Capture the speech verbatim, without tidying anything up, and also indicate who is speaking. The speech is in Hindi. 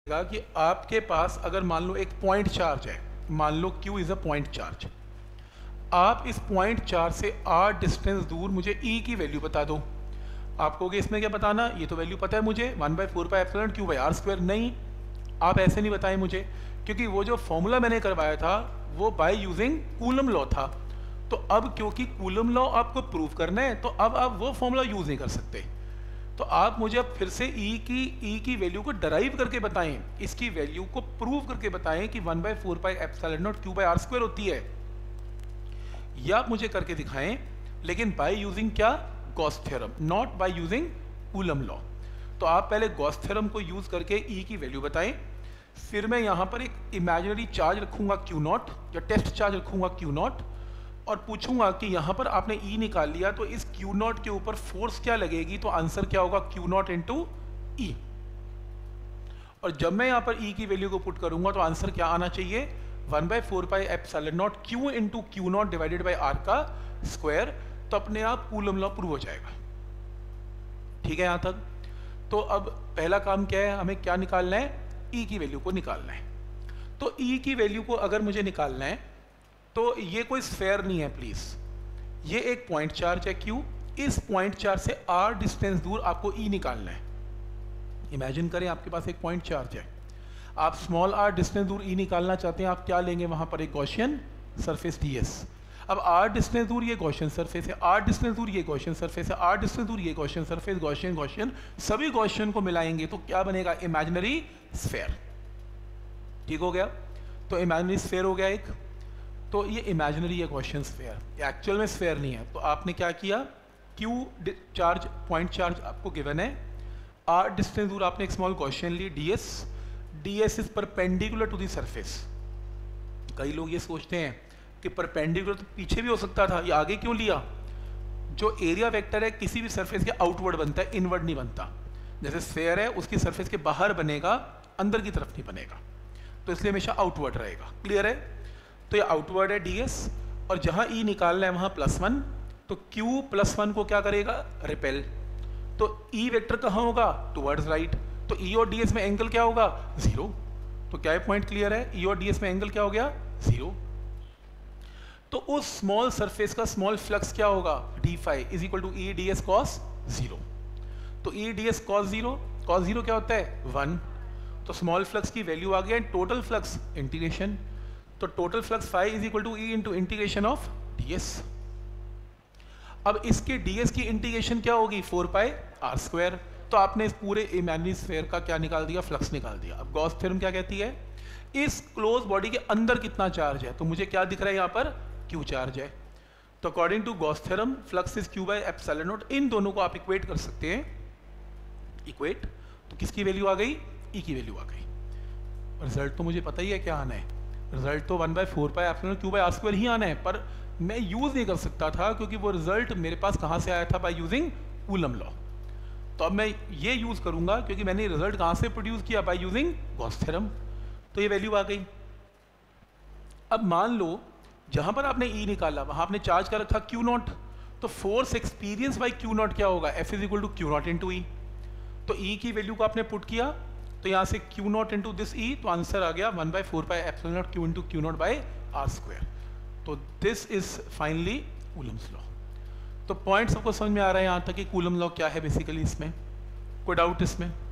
Speaker 1: कि आपके पास अगर मान लो एक पॉइंट चार्ज है, मान लो Q is a point charge, आप इस पॉइंट चार्ज से r डिस्टेंस दूर मुझे E की वैल्यू बता दो। आप कहोगे इसमें क्या बताना, ये तो वैल्यू पता है मुझे, one by four pi epsilon Q by R square. नहीं, आप ऐसे नहीं बताएं मुझे, क्योंकि वो जो फॉर्मूला मैंने करवाया था वो बाय यूजिंग कूलम लॉ था। तो अब क्योंकि कूलम लॉ आपको प्रूव करना है, तो अब आप वो फॉर्मूला यूज नहीं कर सकते। तो आप मुझे अब फिर से E की E की वैल्यू को डराइव करके बताएं, इसकी वैल्यू को प्रूव करके बताएं कि one by four pi epsilon not Q by R square होती है। यह आप मुझे करके दिखाएं, लेकिन बाय यूजिंग क्या, Gauss theorem, not by using Coulomb law. तो आप पहले गॉस थ्योरम को यूज करके E की वैल्यू बताएं, फिर मैं यहाँ पर एक इमेजिनरी चार्ज रखूंगा क्यू नॉट या टेस्ट चार्ज रखूंगा क्यू नॉट और पूछूंगा कि यहाँ पर आपने E निकाल लिया तो इस क्यू नॉट के ऊपर फोर्स क्या लगेगी, तो आंसर क्या होगा, क्यू नॉट इंटू ई। और जब मैं यहाँ पर E की वैल्यू को पुट करूंगा तो आंसर क्या आना चाहिए, one by four pi epsilon not Q into Q not divided by R का स्क्वायर। तो अपने आप कूलम लॉ प्रूव हो जाएगा। ठीक है यहाँ तक। तो अब पहला काम क्या है, हमें क्या निकालना है, E की वैल्यू को निकालना है। तो E की वैल्यू को अगर मुझे निकालना है तो ये कोई स्फेयर नहीं है प्लीज, ये एक पॉइंट चार्ज है Q। इस पॉइंट चार्ज से R डिस्टेंस दूर आपको E निकालना है। इमेजिन करें आपके पास एक पॉइंट चार्ज है, आप स्मॉल r डिस्टेंस दूर E निकालना चाहते हैं, आप क्या लेंगे, वहां पर एक गॉसियन सरफेस ds। अब r डिस्टेंस दूर ये गॉसियन सरफेस है, r डिस्टेंस दूर ये गॉसियन सरफेस है, r डिस्टेंस दूर ये गॉसियन सरफेस, गॉसियन गॉसियन सभी गॉसियन को मिलाएंगे तो क्या बनेगा, इमेजिनरी स्फेयर। ठीक हो गया, तो इमेजिनरी स्फेयर हो गया एक। तो ये इमेजिनरी है गॉसियन स्फेयर, एक्चुअल में स्फेयर नहीं है। तो आपने क्या किया, Q चार्ज पॉइंट चार्ज आपको गिवन है, R डिस्टेंस दूर आपने एक स्मॉल गॉसियन ली ds, ds is perpendicular to the surface. कई लोग ये सोचते हैं कि परपेंडिकुलर तो पीछे भी हो सकता था, ये आगे क्यों लिया। जो एरिया वेक्टर है किसी भी सरफेस के आउटवर्ड बनता है, इनवर्ड नहीं बनता। जैसे स्फेयर है उसकी सरफेस के बाहर बनेगा, अंदर की तरफ नहीं बनेगा, तो इसलिए हमेशा आउटवर्ड रहेगा। क्लियर है। तो ये आउटवर्ड है ds, और जहां E निकालना है वहां प्लस वन, तो Q प्लस वन को क्या करेगा, रिपेल। तो E वेक्टर कहाँ होगा, टुवर्ड्स राइट। तो E और ds में एंगल क्या होगा, जीरो। तो क्या है पॉइंट क्लियर है, E और ds में एंगल क्या हो गया, जीरो। तो उस स्मॉल सरफेस का स्मॉल फ्लक्स क्या होगा, d phi is equal to E d s cos zero. तो E d s cos zero, cos zero क्या होता है, वन। तो स्मॉल फ्लक्स की वैल्यू आ गया, टोटल फ्लक्स इंटीग्रेशन। तो total flux phi is equal to E into integration of d s. अब इसके ds की इंटीग्रेशन क्या होगी, फोर पाई आर स्क्वायर। तो आपने इस पूरे इमेजिनरी स्फीयर का क्या निकाल दिया, फ्लक्स निकाल दिया। अब गॉस थ्योरम क्या कहती है, इस क्लोज बॉडी के अंदर कितना चार्ज है, तो मुझे क्या दिख रहा है यहाँ पर, Q चार्ज है। तो according to Gauss theorem flux is Q by epsilon not. इन दोनों को आप इक्वेट कर सकते हैं, इक्वेट। तो किसकी वैल्यू आ गई, E की वैल्यू आ गई। रिजल्ट तो मुझे पता ही है क्या आना है, रिजल्ट तो one by four pi epsilon Q by R square ही आना है, पर मैं यूज नहीं कर सकता था क्योंकि वो रिजल्ट मेरे पास कहाँ से आया था, बाय यूजिंग कूलम लॉ। तो अब मैं ये यूज करूंगा क्योंकि मैंने रिजल्ट कहाँ से प्रोड्यूस किया, बाय यूजिंग गॉस थ्योरम। तो ये वैल्यू आ गई। अब मान लो जहां पर आपने E निकाला वहां आपने चार्ज का रखा Q नॉट, तो force experience by Q not क्या होगा, F is equal to Q not into E. तो E की वैल्यू को आपने पुट किया, तो यहाँ से Q not into this E, तो आंसर आ गया one by four pi epsilon not Q into Q not by R square. तो this is finally Coulomb's law. तो पॉइंट सबको समझ में आ रहा है यहाँ तक कि कूलम लॉ क्या है बेसिकली, इसमें कोई डाउट इसमें।